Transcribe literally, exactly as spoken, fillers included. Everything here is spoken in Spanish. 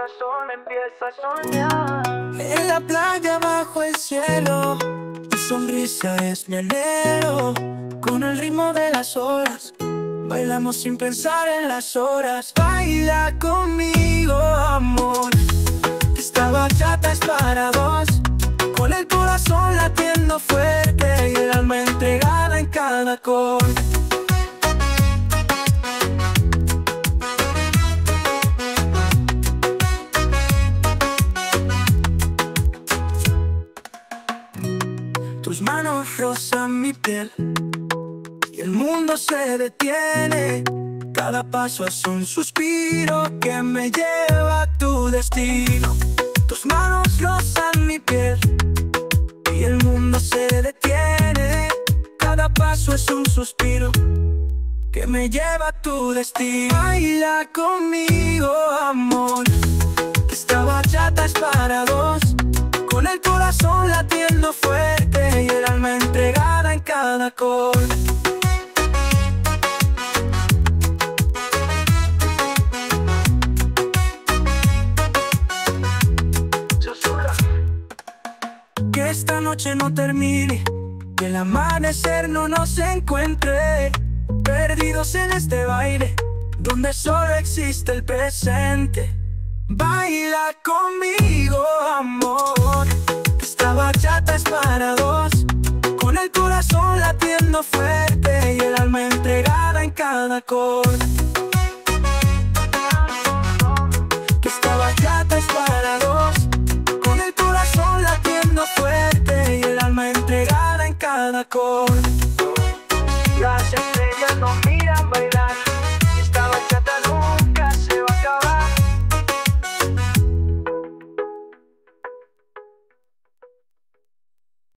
corazón empieza a soñar. En la playa bajo el cielo, tu sonrisa es mi anhelo. Con el ritmo de las olas, bailamos sin pensar en las horas. Baila conmigo, amor, esta bachata es para dos. Con el corazón latiendo fuerte y el alma entregada en cada acorde. Tus manos rozan mi piel y el mundo se detiene. Cada paso es un suspiro que me lleva a tu destino. Tus manos rozan mi piel y el mundo se detiene. Cada paso es un suspiro que me lleva a tu destino. Baila conmigo, amor, esta bachata es para dos. Con el corazón latiendo fuerte y el alma entregada en cada acorde. Que esta noche no termine, que el amanecer no nos encuentre perdidos en este baile donde solo existe el presente. Baila conmigo, amor, esta bachata es para dos. Con el corazón latiendo fuerte y el alma entregada en cada acorde. Que esta bachata es para dos. Con el corazón latiendo fuerte y el alma entregada en cada acorde.